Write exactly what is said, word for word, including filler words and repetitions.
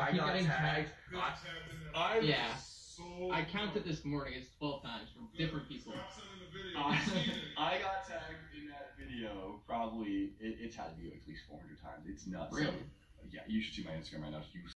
I keep got getting tagged. tagged. I, I Yeah. so I counted this morning. It's twelve times from different people. Honestly, I got tagged in that video probably, it, it's had to be at least four hundred times. It's nuts. Really? Yeah, you should see my Instagram right now. You